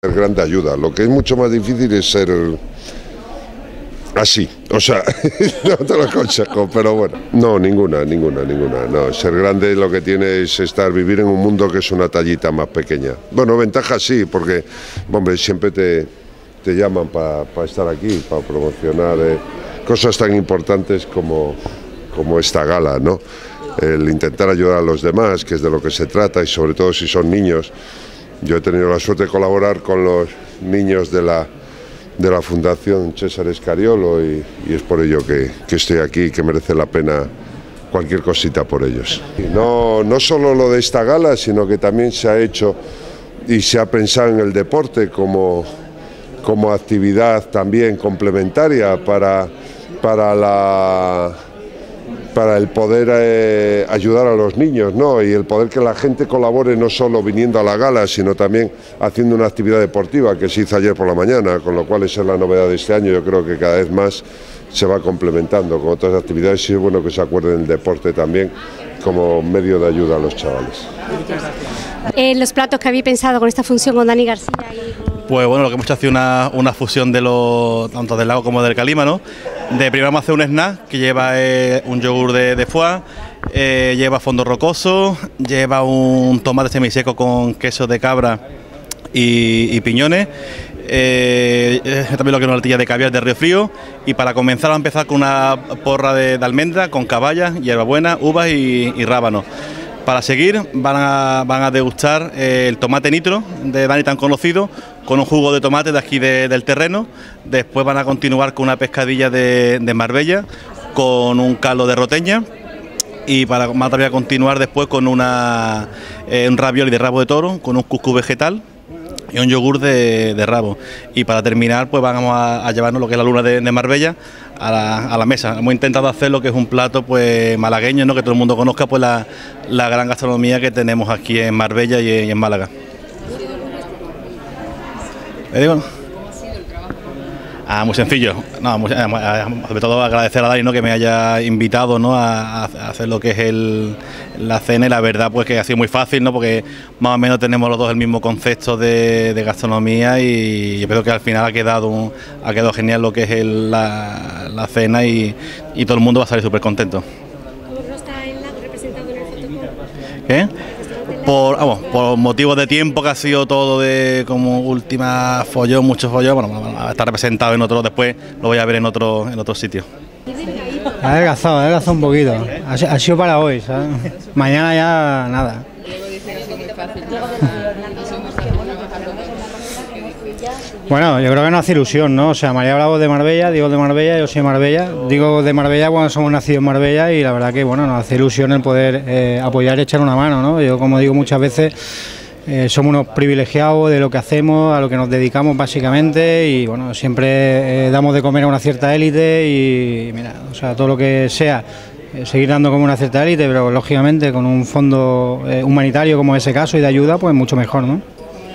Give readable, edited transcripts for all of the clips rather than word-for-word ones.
Es grande ayuda, lo que es mucho más difícil es ser así, o sea, no te lo aconsejo, pero bueno, no, ninguna, no, ser grande lo que tiene es vivir en un mundo que es una tallita más pequeña. Bueno, ventaja sí, porque, hombre, siempre te llaman para estar aquí, para promocionar cosas tan importantes como esta gala, ¿no? El intentar ayudar a los demás, que es de lo que se trata, y sobre todo si son niños. Yo he tenido la suerte de colaborar con los niños de la Fundación César Escariolo y es por ello que estoy aquí y que merece la pena cualquier cosita por ellos. No solo lo de esta gala, sino que también se ha hecho y se ha pensado en el deporte como actividad también complementaria para el poder ayudar a los niños, ¿no? Y el poder que la gente colabore no solo viniendo a la gala, sino también haciendo una actividad deportiva que se hizo ayer por la mañana, con lo cual esa es la novedad de este año. Yo creo que cada vez más se va complementando con otras actividades y es bueno que se acuerden del deporte también como medio de ayuda a los chavales. Los platos que habéis pensado con esta función con Dani García Pues bueno, lo que hemos hecho ha sido una fusión de tanto del lago como del Calima, ¿no? De primero vamos a hacer un snack que lleva un yogur de foie, lleva fondo rocoso, lleva un tomate semiseco con queso de cabra y piñones, también lo que es una tortilla de caviar de Río Frío, y para comenzar vamos a empezar con una porra de almendra con caballas, hierbabuena, uvas y rábanos. Para seguir van a degustar el tomate nitro de Dani tan conocido, con un jugo de tomate de aquí del terreno. Después van a continuar con una pescadilla de Marbella, con un caldo de roteña, y van a continuar después con un ravioli de rabo de toro, con un cuscús vegetal y un yogur de rabo. Y para terminar pues vamos a llevarnos lo que es la luna de Marbella a la mesa. Hemos intentado hacer lo que es un plato pues malagueño, ¿no? Que todo el mundo conozca pues la gran gastronomía que tenemos aquí en Marbella y en Málaga. ¿Le digo? Muy sencillo, sobre todo agradecer a Dani, ¿no? Que me haya invitado, ¿no? a hacer lo que es la cena, y la verdad pues que ha sido muy fácil, ¿no? Porque más o menos tenemos los dos el mismo concepto de gastronomía, y yo creo que al final ha quedado genial lo que es la cena, y todo el mundo va a salir súper contento. ¿Cómo no está representado en el fotocall? ¿Qué? Por motivos de tiempo, que ha sido todo de como última follón, mucho follón, bueno, está representado en otro, después lo voy a ver en otro sitio. Ha adelgazado un poquito, ha sido para hoy, ¿sabes? Mañana ya nada. Bueno, yo creo que no hace ilusión, ¿no? O sea, María Bravo de Marbella, digo de Marbella, yo soy de Marbella. Digo de Marbella cuando somos nacidos en Marbella, y la verdad que, bueno, nos hace ilusión el poder apoyar y echar una mano, ¿no? Yo, como digo muchas veces, somos unos privilegiados de lo que hacemos, a lo que nos dedicamos básicamente, y bueno, siempre damos de comer a una cierta élite, y mira, o sea, todo lo que sea, seguir dando como una cierta élite, pero lógicamente con un fondo humanitario como ese caso y de ayuda, pues mucho mejor, ¿no?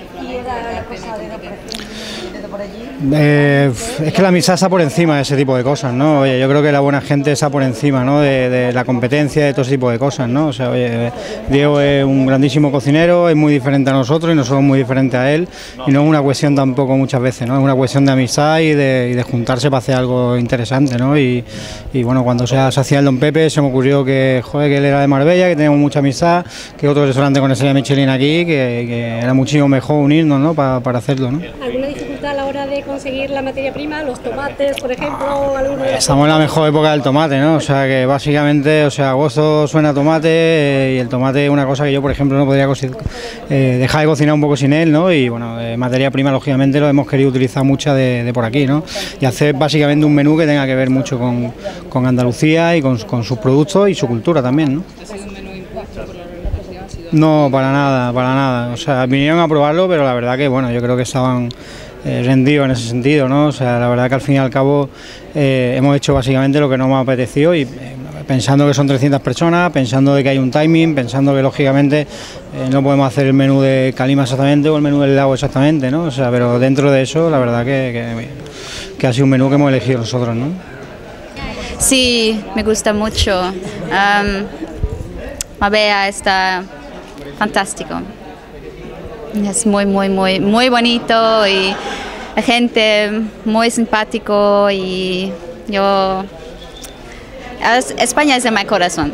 Es que la amistad está por encima de ese tipo de cosas, ¿no? Oye, yo creo que la buena gente está por encima, ¿no? De la competencia, de todo ese tipo de cosas, ¿no? O sea, oye, Diego es un grandísimo cocinero, es muy diferente a nosotros y nosotros muy diferentes a él, y no es una cuestión tampoco muchas veces, ¿no? Es una cuestión de amistad y de juntarse para hacer algo interesante, ¿no? Y bueno, cuando se hacía el Don Pepe se me ocurrió que, joder, que él era de Marbella, que teníamos mucha amistad, que otro restaurante con estrella Michelin aquí, que era muchísimo mejor unirnos, ¿no? Para hacerlo, ¿no? ¿Alguna dificultad a la hora de conseguir la materia prima, los tomates, por ejemplo? Estamos en la mejor época del tomate, ¿no? O sea, que básicamente, o sea, agosto suena a tomate, y el tomate es una cosa que yo, por ejemplo, no podría dejar de cocinar un poco sin él, ¿no? Y bueno, materia prima, lógicamente, lo hemos querido utilizar mucha de por aquí, ¿no? Y hacer básicamente un menú que tenga que ver mucho con Andalucía y con sus productos y su cultura también, ¿no? ¿Ha sido un menú impuesto por la organización? No, para nada. O sea, vinieron a probarlo, pero la verdad que, bueno, yo creo que estaban rendidos en ese sentido, ¿no? O sea, la verdad que al fin y al cabo hemos hecho básicamente lo que nos hemos apetecido, y pensando que son 300 personas, pensando de que hay un timing, pensando que lógicamente no podemos hacer el menú de Calima exactamente o el menú del lago exactamente, ¿no? O sea, pero dentro de eso, la verdad que ha sido un menú que hemos elegido nosotros, ¿no? Sí, me gusta mucho. Marbella está fantástico. Es muy bonito y la gente muy simpático y yo... España es en mi corazón.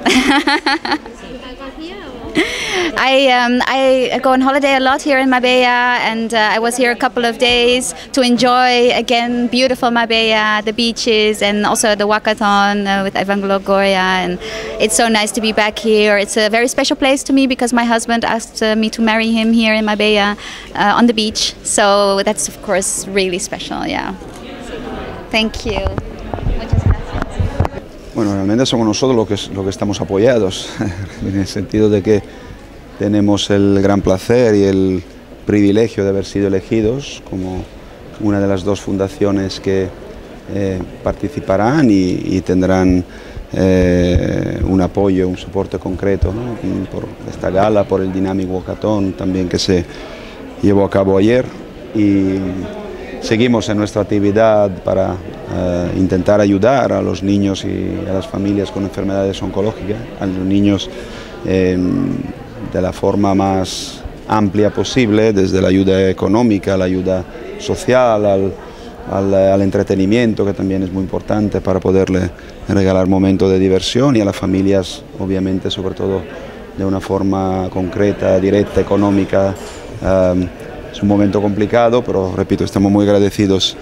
I go on holiday a lot here in Marbella, and I was here a couple of days to enjoy again beautiful Marbella, the beaches, and also the walkathon with Evangelo Goria. And it's so nice to be back here. It's a very special place to me because my husband asked me to marry him here in Marbella on the beach. So that's of course really special. Yeah. Thank you. Muchas gracias. Bueno, realmente somos nosotros los que estamos apoyados, en el sentido de que tenemos el gran placer y el privilegio de haber sido elegidos como una de las dos fundaciones que participarán y tendrán un apoyo, un soporte concreto, ¿no? Por esta gala, por el Dynamic Walkathon también que se llevó a cabo ayer, y seguimos en nuestra actividad para intentar ayudar a los niños y a las familias con enfermedades oncológicas, a los niños de la forma más amplia posible, desde la ayuda económica, la ayuda social, al entretenimiento, que también es muy importante para poderle regalar momentos de diversión, y a las familias, obviamente, sobre todo de una forma concreta, directa, económica. Es un momento complicado, pero repito, estamos muy agradecidos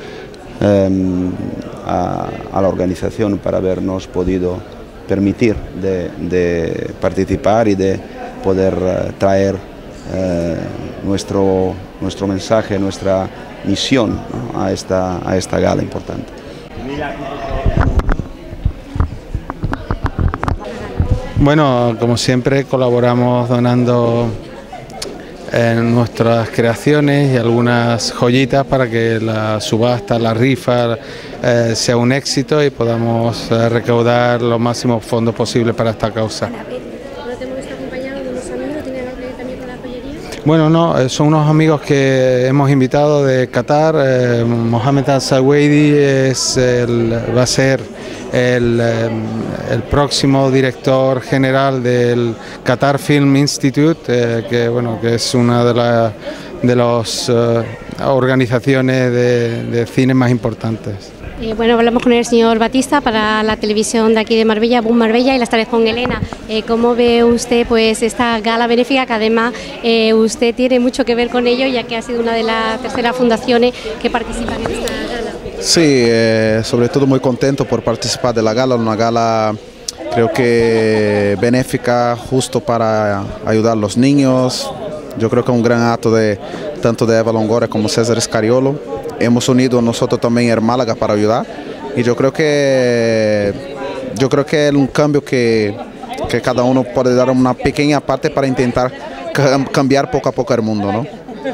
a la organización por habernos podido permitir de participar y de poder traer nuestro mensaje, nuestra misión, ¿no? a esta gala importante. Bueno, como siempre colaboramos donando nuestras creaciones y algunas joyitas para que la subasta, la rifa sea un éxito y podamos recaudar los máximos fondos posibles para esta causa. Bueno, no, son unos amigos que hemos invitado de Qatar. Mohamed Al-Saweidi va a ser el próximo director general del Qatar Film Institute, que es una de las organizaciones de cine más importantes. Bueno, hablamos con el señor Batista para la televisión de aquí de Marbella, Boom Marbella, y la estaré con Elena. ¿Cómo ve usted pues esta gala benéfica, que además usted tiene mucho que ver con ello, ya que ha sido una de las terceras fundaciones que participan en esta gala? Sí, sobre todo muy contento por participar de la gala, una gala creo que benéfica, justo para ayudar a los niños. Yo creo que es un gran acto tanto de Eva Longoria como César Escariolo. Hemos unido nosotros también en Málaga para ayudar, y yo creo que es un cambio que cada uno puede dar una pequeña parte para intentar cambiar poco a poco el mundo, ¿no?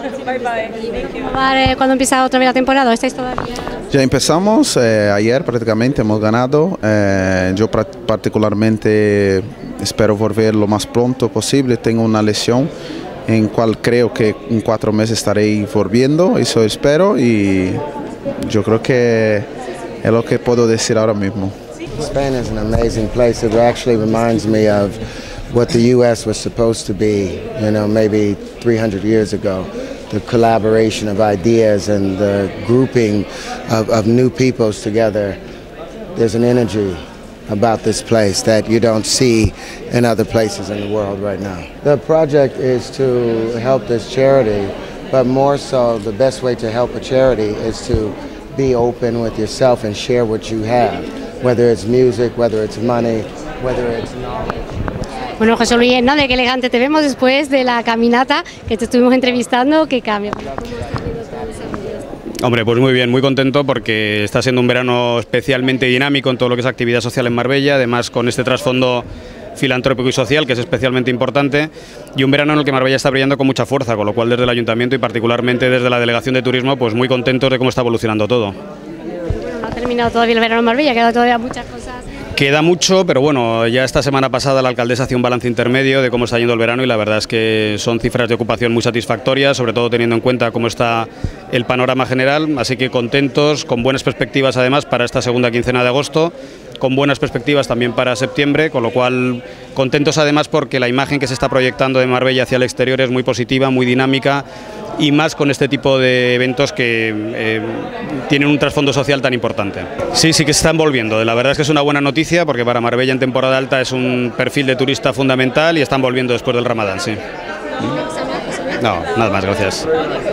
¿Cuándo empieza otra vez la temporada? ¿Estáis todavía? Ya empezamos, ayer prácticamente hemos ganado. Yo particularmente espero volver lo más pronto posible. Tengo una lesión en cual creo que en 4 meses estaré volviendo, eso espero, y yo creo que es lo que puedo decir ahora mismo. Spain is an amazing place. It actually reminds me of what the U.S. was supposed to be, maybe 300 years ago. The collaboration of ideas and the grouping of new peoples together. There's an energy about this place that you don't see in other places in the world right now. The project is to help this charity, but more so the best way to help a charity is to be open with yourself and share what you have, whether it's music, whether it's money, whether it's knowledge. Bueno, José Luis, ¿no? De qué elegante te vemos después de la caminata que te estuvimos entrevistando. ¿Qué cambia? Hombre, pues muy bien, muy contento porque está siendo un verano especialmente dinámico en todo lo que es actividad social en Marbella, además con este trasfondo filantrópico y social que es especialmente importante, y un verano en el que Marbella está brillando con mucha fuerza, con lo cual desde el Ayuntamiento y particularmente desde la Delegación de Turismo, pues muy contentos de cómo está evolucionando todo. Bueno, no ha terminado todavía el verano en Marbella, quedan todavía muchas cosas. Queda mucho, pero bueno, ya esta semana pasada la alcaldesa hacía un balance intermedio de cómo está yendo el verano, y la verdad es que son cifras de ocupación muy satisfactorias, sobre todo teniendo en cuenta cómo está el panorama general, así que contentos, con buenas perspectivas además para esta segunda quincena de agosto, con buenas perspectivas también para septiembre, con lo cual contentos además porque la imagen que se está proyectando de Marbella hacia el exterior es muy positiva, muy dinámica, y más con este tipo de eventos que tienen un trasfondo social tan importante. Sí, sí que se están volviendo, la verdad es que es una buena noticia porque para Marbella en temporada alta es un perfil de turista fundamental y están volviendo después del Ramadán, sí. No, nada más, gracias.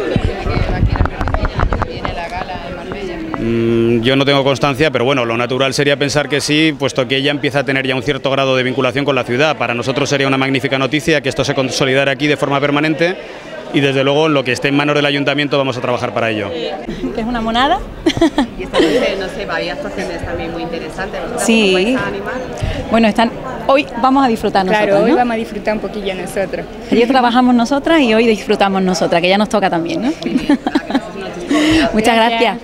Yo no tengo constancia, pero bueno, lo natural sería pensar que sí, puesto que ella empieza a tener ya un cierto grado de vinculación con la ciudad. Para nosotros sería una magnífica noticia que esto se consolidara aquí de forma permanente y desde luego lo que esté en manos del ayuntamiento vamos a trabajar para ello. Que es una monada. Y esta noche, no sé, había actuaciones también muy interesantes. Sí. ¿Vais a animar? Bueno, hoy vamos a disfrutar nosotros, Claro, hoy ¿no? vamos a disfrutar un poquillo nosotros. Ayer trabajamos nosotras y hoy disfrutamos nosotras, que ya nos toca también, ¿no? Muchas gracias.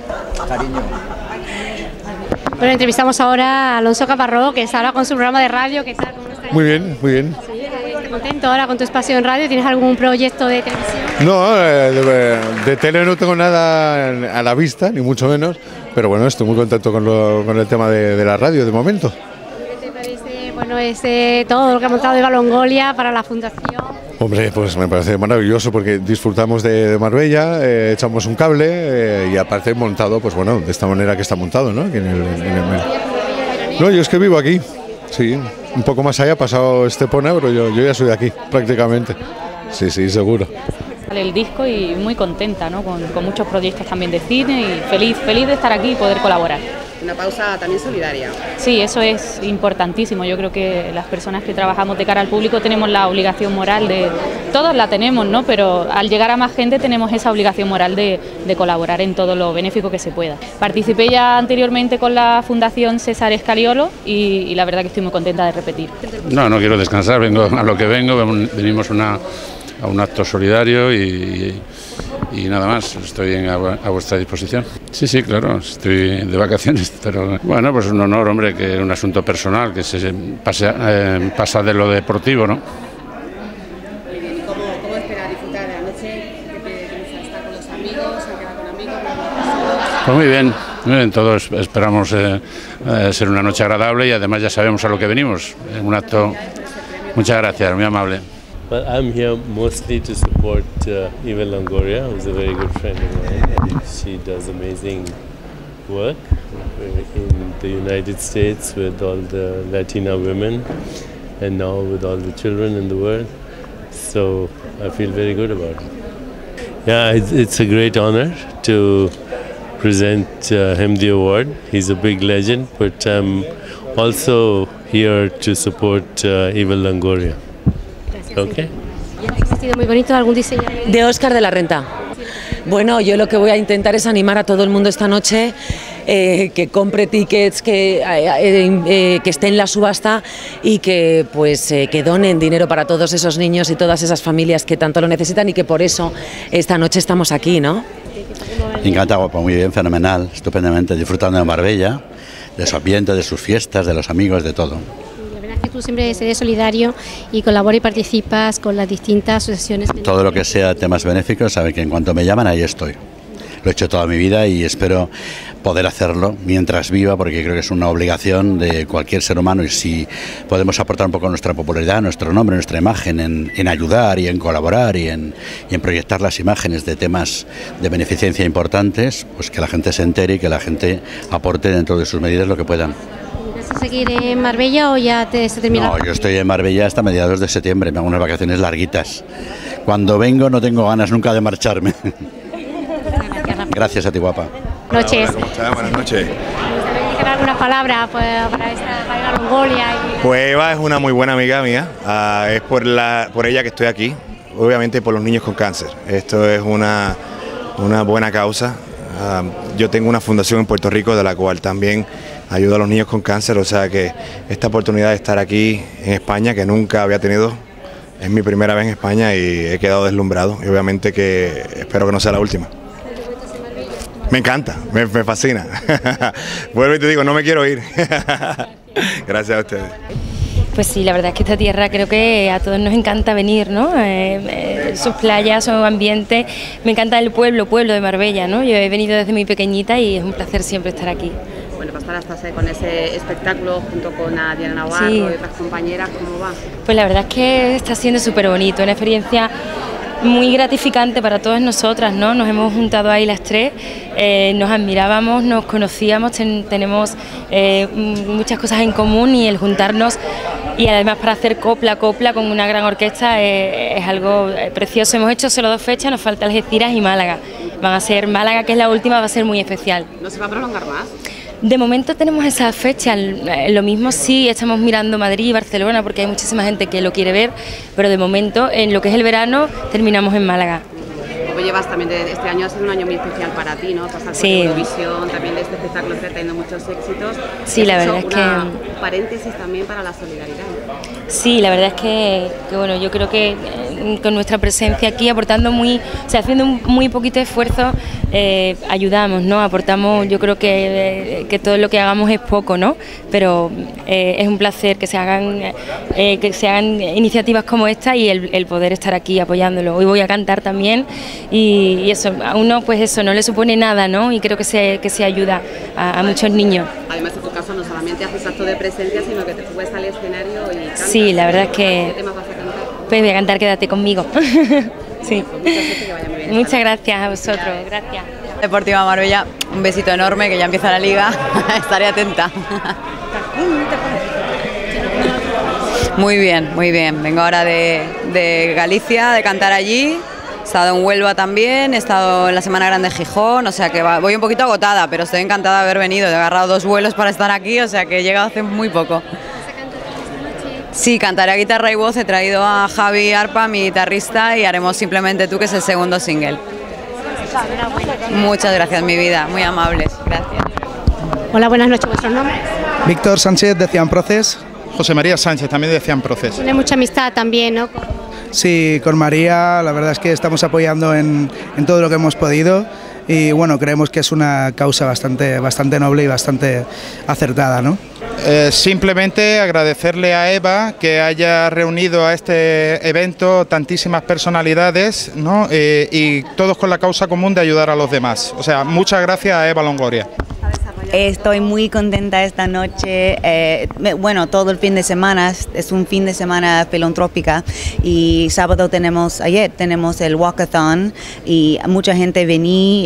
Bueno, entrevistamos ahora a Alonso Caparrós, que está ahora con su programa de radio. ¿Qué tal? ¿Cómo estás? Muy bien, muy bien. Sí, ¿estás contento ahora con tu espacio en radio? ¿Tienes algún proyecto de televisión? No, de tele no tengo nada a la vista, ni mucho menos, pero bueno, estoy muy contento con el tema de la radio de momento. ¿Qué te parece, bueno, todo lo que ha montado Eva Longoria para la fundación? Hombre, pues me parece maravilloso porque disfrutamos de Marbella, echamos un cable y aparte montado, pues bueno, de esta manera que está montado, ¿no? Aquí en el No, yo es que vivo aquí, sí, un poco más allá, pasado Estepona, pero yo ya soy de aquí, prácticamente. Sí, sí, seguro. El disco y muy contenta, ¿no? Con muchos proyectos también de cine y feliz de estar aquí y poder colaborar. Una pausa también solidaria. Sí, eso es importantísimo. Yo creo que las personas que trabajamos de cara al público tenemos la obligación moral todos la tenemos, ¿no? Pero al llegar a más gente tenemos esa obligación moral de colaborar en todo lo benéfico que se pueda. Participé ya anteriormente con la Fundación César Escariolo y la verdad que estoy muy contenta de repetir. No quiero descansar, vengo a lo que venimos a un acto solidario y nada más, estoy a vuestra disposición. Sí, claro, estoy de vacaciones, pero bueno, pues un honor, hombre, que un asunto personal, que se pasa de lo deportivo, ¿no? ¿Cómo espera disfrutar de la noche? ¿Qué estar con los amigos? ¿Se queda con amigos? Pues muy bien, todos esperamos ser una noche agradable y además ya sabemos a lo que venimos, un acto. Muchas gracias, muy amable. Well, I'm here mostly to support Eva Longoria, who's a very good friend of mine. She does amazing work in the United States with all the Latina women and now with all the children in the world. So I feel very good about it. Yeah, it's a great honor to present him the award. He's a big legend, but I'm also here to support Eva Longoria. Okay. ¿Ha sido muy bonito algún diseño? De Óscar de la Renta. Bueno, yo lo que voy a intentar es animar a todo el mundo esta noche que compre tickets, que esté en la subasta y que que donen dinero para todos esos niños y todas esas familias que tanto lo necesitan y que por eso esta noche estamos aquí, ¿no? Encanta, guapo, muy bien, fenomenal, estupendamente, disfrutando de Marbella, de su ambiente, de sus fiestas, de los amigos, de todo. Que tú siempre eres solidario y colaboras y participas con las distintas asociaciones. Todo lo que sea temas benéficos, sabe que en cuanto me llaman ahí estoy. Lo he hecho toda mi vida y espero poder hacerlo mientras viva, porque creo que es una obligación de cualquier ser humano y si podemos aportar un poco nuestra popularidad, nuestro nombre, nuestra imagen en ayudar y en colaborar y en proyectar las imágenes de temas de beneficencia importantes, pues que la gente se entere y que la gente aporte dentro de sus medidas lo que puedan. ¿Vas a seguir en Marbella o ya se termina? No, yo estoy en Marbella hasta mediados de septiembre, me hago unas vacaciones larguitas. Cuando vengo no tengo ganas nunca de marcharme. Gracias a ti, guapa. Noches. Buenas noches. ¿Quieres alguna palabra para Eva Longoria? Pues Eva es una muy buena amiga mía, es por ella que estoy aquí, obviamente por los niños con cáncer. Esto es una buena causa. Yo tengo una fundación en Puerto Rico de la cual también ayudo a los niños con cáncer, o sea que esta oportunidad de estar aquí en España, que nunca había tenido, es mi primera vez en España y he quedado deslumbrado y obviamente que espero que no sea la última. Me encanta, me fascina. Vuelvo y te digo, no me quiero ir. Gracias a ustedes. Pues sí, la verdad es que esta tierra creo que a todos nos encanta venir, ¿no? Sus playas, su ambiente, me encanta el pueblo de Marbella, ¿no? Yo he venido desde muy pequeñita y es un placer siempre estar aquí. Bueno, estar hasta con ese espectáculo junto con Diana Navarro y otras compañeras, ¿cómo va? Pues la verdad es que está siendo súper bonito, una experiencia muy gratificante para todas nosotras, ¿no? Nos hemos juntado ahí las tres, nos admirábamos, nos conocíamos, tenemos muchas cosas en común y el juntarnos y además para hacer copla con una gran orquesta es algo precioso. Hemos hecho solo 2 fechas, nos falta Algeciras y Málaga. Van a ser Málaga, que es la última, va a ser muy especial. ¿No se va a prolongar más? De momento tenemos esa fecha, lo mismo sí, estamos mirando Madrid y Barcelona porque hay muchísima gente que lo quiere ver, pero de momento en lo que es el verano terminamos en Málaga. Como llevas también, este año ha sido un año muy especial para ti, ¿no? Pasar por Eurovisión, también de este espectáculo que ha tenido muchos éxitos. Sí, la verdad es que... Un paréntesis también para la solidaridad. Sí, la verdad es que bueno, yo creo que con nuestra presencia aquí aportando haciendo un muy poquito esfuerzo, ayudamos, ¿no? Aportamos, yo creo que todo lo que hagamos es poco, ¿no? Pero es un placer que se hagan iniciativas como esta y el poder estar aquí apoyándolo. Hoy voy a cantar también y eso, a uno pues eso no le supone nada, ¿no? Y creo que se ayuda a muchos niños. Además, en tu caso no solamente haces acto de presencia, sino que te subes al escenario y cantas. Sí, la verdad es que... ¿Qué temas vas a cantar? Pues voy a cantar Quédate conmigo. Sí. Que vaya muy bien. Muchas gracias a vosotros, gracias. Deportiva Marbella, un besito enorme, que ya empieza la liga, estaré atenta. Muy bien, vengo ahora de Galicia, de cantar allí. He estado en Huelva también, he estado en la Semana Grande de Gijón, o sea que voy un poquito agotada, pero estoy encantada de haber venido. He agarrado 2 vuelos para estar aquí, o sea que he llegado hace muy poco. Sí, cantaré a guitarra y voz, he traído a Javi Arpa, mi guitarrista, y haremos Simplemente Tú, que es el segundo single. Muchas gracias, mi vida, muy amables, gracias. Hola, buenas noches, ¿vuestros nombres? Víctor Sánchez de Cian Proces. José María Sánchez, también de Cian Proces. Tiene mucha amistad también, ¿no? Sí, con María la verdad es que estamos apoyando en todo lo que hemos podido y bueno, creemos que es una causa bastante noble y bastante acertada, ¿no? Simplemente agradecerle a Eva que haya reunido a este evento tantísimas personalidades, ¿no? Y todos con la causa común de ayudar a los demás. O sea, muchas gracias a Eva Longoria. Estoy muy contenta esta noche, bueno, todo el fin de semana, es un fin de semana filantrópica y ayer tenemos el walkathon y mucha gente venía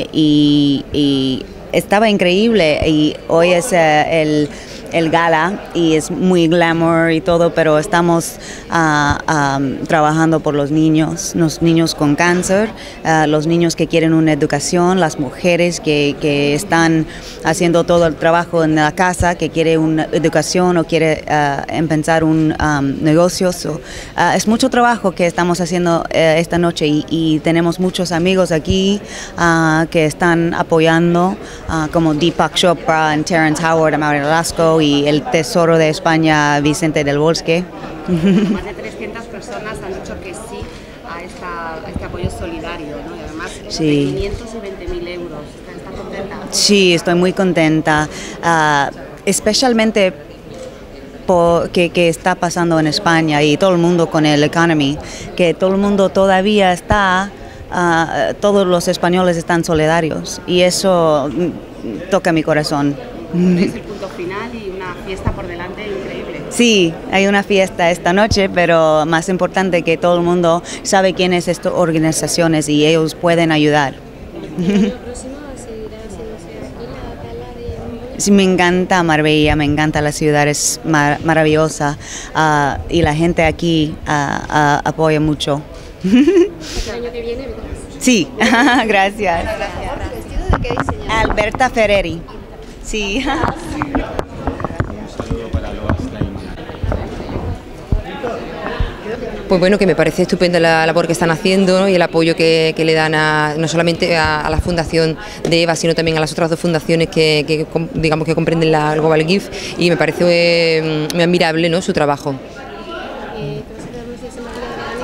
y estaba increíble y hoy es el gala y es muy glamour y todo, pero estamos trabajando por los niños con cáncer, los niños que quieren una educación, las mujeres que están haciendo todo el trabajo en la casa, que quiere una educación o quiere empezar un negocio. Es mucho trabajo que estamos haciendo esta noche y tenemos muchos amigos aquí que están apoyando, como Deepak Chopra, and Terrence Howard, Amaury Velasco y el Tesoro de España, Vicente del Bosque. Más de 300 personas han dicho que sí a este apoyo solidario, ¿no? Y además Sí. de 500 y 20.000 euros. ¿Estás contenta? Sí, estoy muy contenta, especialmente por que está pasando en España y todo el mundo con el economy, que todo el mundo todavía está, todos los españoles están solidarios y eso toca mi corazón. Es el punto final y una fiesta por delante increíble. Sí, hay una fiesta esta noche, pero más importante que todo el mundo sabe quiénes estas organizaciones y ellos pueden ayudar. Sí, me encanta Marbella, me encanta la ciudad, es maravillosa y la gente aquí apoya mucho. ¿El año que viene? Sí, gracias. Alberta Ferreri. Sí. Pues bueno, que me parece estupenda la labor que están haciendo, ¿no? Y el apoyo que le dan no solamente a la fundación de Eva, sino también a las otras 2 fundaciones que digamos que comprenden la Global Gift, y me parece muy admirable, ¿no?, su trabajo.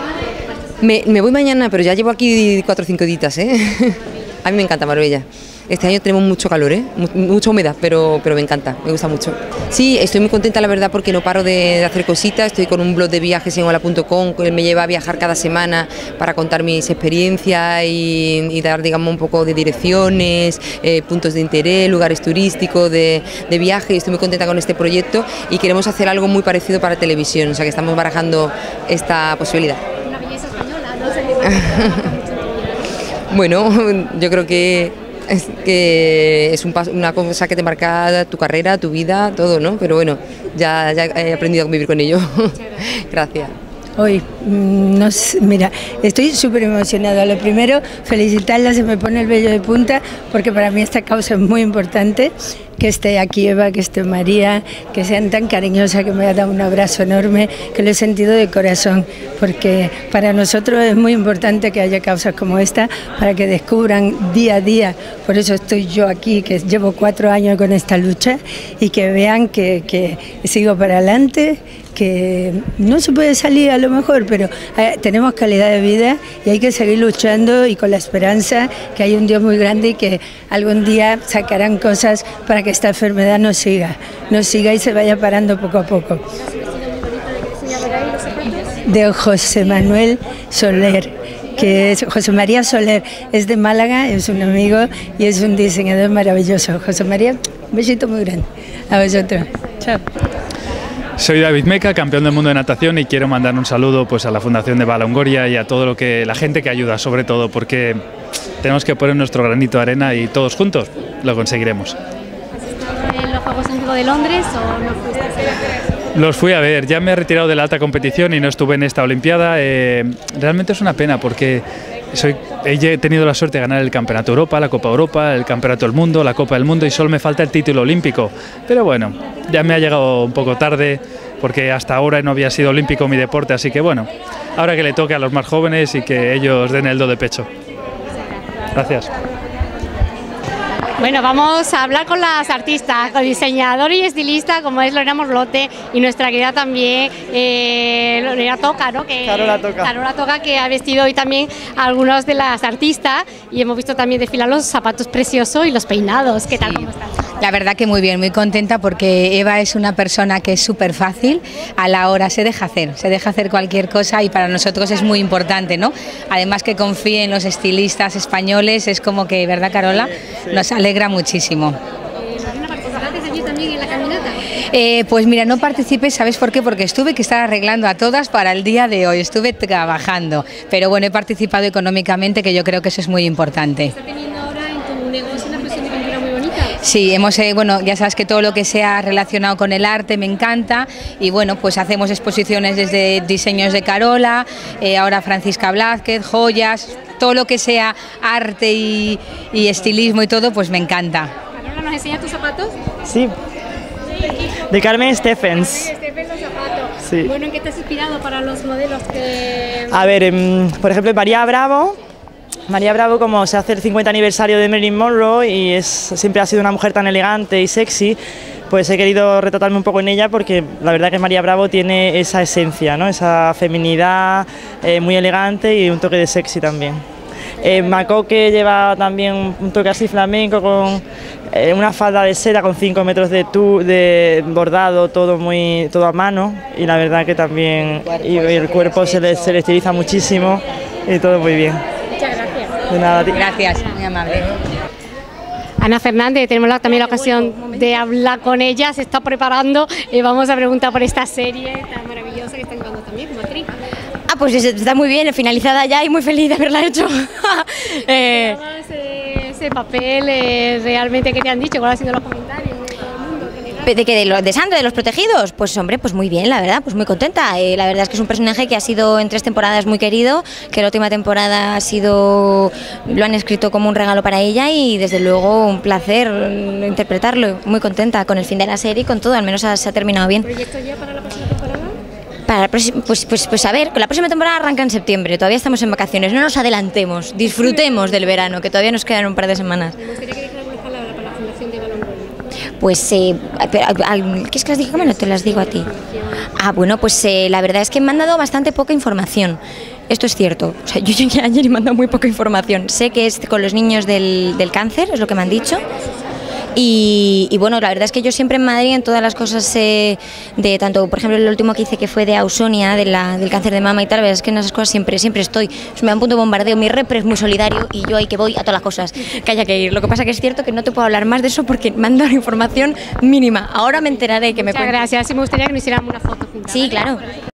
Me voy mañana, pero ya llevo aquí 4 o 5 días, ¿eh? A mí me encanta Marbella. Este año tenemos mucho calor, mucha humedad, pero me encanta, me gusta mucho. Sí, estoy muy contenta la verdad porque no paro de hacer cositas, estoy con un blog de viajes en hola.com, que me lleva a viajar cada semana para contar mis experiencias y dar, digamos, un poco de direcciones, puntos de interés, lugares turísticos de viaje. Estoy muy contenta con este proyecto y queremos hacer algo muy parecido para televisión, o sea que estamos barajando esta posibilidad. Una belleza española, no sé. Bueno, yo creo que es una cosa que te marca tu carrera, tu vida, todo, ¿no? Pero bueno, ya he aprendido a convivir con ello. Gracias. Hoy, no sé, mira, estoy súper emocionada. Lo primero, felicitarla, se me pone el vello de punta, porque para mí esta causa es muy importante. Que esté aquí Eva, que esté María, que sean tan cariñosas, que me ha dado un abrazo enorme, que lo he sentido de corazón, porque para nosotros es muy importante que haya causas como esta, para que descubran día a día. Por eso estoy yo aquí, que llevo 4 años con esta lucha, y que vean que sigo para adelante, que no se puede salir a lo mejor, pero tenemos calidad de vida y hay que seguir luchando y con la esperanza que hay un Dios muy grande y que algún día sacarán cosas para que esta enfermedad no siga y se vaya parando poco a poco. De José Manuel Soler, que es José María Soler, es de Málaga, es un amigo y es un diseñador maravilloso. José María, un besito muy grande a vosotros. Chao. Soy David Meca, campeón del mundo de natación, y quiero mandar un saludo pues a la Fundación de Balongoria y a todo lo que la gente que ayuda, sobre todo porque tenemos que poner nuestro granito de arena y todos juntos lo conseguiremos. ¿Has estado en los Juegos Olímpicos de Londres o no fuiste? Los fui a ver, ya me he retirado de la alta competición y no estuve en esta Olimpiada. Realmente es una pena porque he tenido la suerte de ganar el Campeonato Europa, la Copa Europa, el Campeonato del Mundo, la Copa del Mundo, y solo me falta el título olímpico. Pero bueno, ya me ha llegado un poco tarde porque hasta ahora no había sido olímpico mi deporte, así que bueno, ahora que le toque a los más jóvenes y que ellos den el do de pecho. Gracias. Bueno, vamos a hablar con las artistas, con diseñador y estilista como es Lorena Morlote y nuestra querida también Lorena Toca, ¿no? Carola Toca. Carola Toca, que ha vestido hoy también a algunos de las artistas y hemos visto también desfilar los zapatos preciosos y los peinados. ¿Qué tal? ¿Cómo estás? La verdad que muy bien, muy contenta porque Eva es una persona que es súper fácil a la hora, se deja hacer cualquier cosa y para nosotros es muy importante, ¿no? Además que confíe en los estilistas españoles, es como que, ¿verdad, Carola? Sí. Nos alegra muchísimo. ¿Participaste allí también en la caminata? Pues mira, no participé, ¿sabes por qué? Porque tuve que estar arreglando a todas para el día de hoy, estuve trabajando, pero bueno, he participado económicamente, que yo creo que eso es muy importante. ¿Estás teniendo ahora en tu negocio una expresión de pintura muy bonita? Sí, bueno, ya sabes que todo lo que sea relacionado con el arte me encanta y bueno, pues hacemos exposiciones desde diseños de Carola, ahora Francisca Blázquez, joyas, todo lo que sea arte y estilismo y todo, pues me encanta. Carola, ¿nos enseñas tus zapatos? Sí. De Carmen Stephens. Carmen Stephens, los zapatos. Sí. Bueno, ¿en qué te has inspirado para los modelos que...? A ver, por ejemplo, María Bravo, como se hace el 50 aniversario de Marilyn Monroe y siempre ha sido una mujer tan elegante y sexy, pues he querido retratarme un poco en ella porque la verdad que María Bravo tiene esa esencia, ¿no? Esa feminidad muy elegante y un toque de sexy también. Macoque lleva también un toque así flamenco con una falda de seda con 5 metros de bordado, todo a mano y la verdad que también y el cuerpo se le estiliza muchísimo y todo muy bien. Muchas gracias. De nada, gracias, muy amable. Ana Fernández, tenemos también la ocasión de hablar con ella, se está preparando y vamos a preguntar por esta serie tan maravillosa que está llevando también como actriz. Pues está muy bien, finalizada ya y muy feliz de haberla hecho. Ese papel, realmente, ¿qué te han dicho? ¿Cuáles han sido los comentarios? ¿De Sandra, de los protegidos? Pues hombre, pues muy bien, la verdad, pues muy contenta. La verdad es que es un personaje que ha sido en 3 temporadas muy querido, que la última temporada lo han escrito como un regalo para ella y desde luego un placer interpretarlo. Muy contenta con el fin de la serie y con todo, al menos se ha terminado bien. ¿Proyecto ya para la próxima temporada? Pues a ver, la próxima temporada arranca en septiembre, todavía estamos en vacaciones, no nos adelantemos, disfrutemos del verano, que todavía nos quedan un par de semanas. Me gustaría que dijeras algunas palabras para la Fundación de Balongoria. Pues, ¿qué es que las dije? Bueno, te las digo a ti. Bueno, pues la verdad es que me han dado bastante poca información. esto es cierto. O sea, yo llegué ayer y me han dado muy poca información. Sé que es con los niños del cáncer, es lo que me han dicho. Y bueno, la verdad es que yo siempre en Madrid, en todas las cosas de tanto, por ejemplo, el último que hice que fue de Ausonia, del cáncer de mama y tal, la verdad es que en esas cosas siempre estoy. Me da un punto de bombardeo, mi repre es muy solidario y yo ahí que voy a todas las cosas que haya que ir. Lo que pasa que es cierto que no te puedo hablar más de eso porque me han dado la información mínima. Ahora me enteraré que me cuentan. Muchas gracias, sí me gustaría que nos hiciéramos una foto juntas. Sí, claro.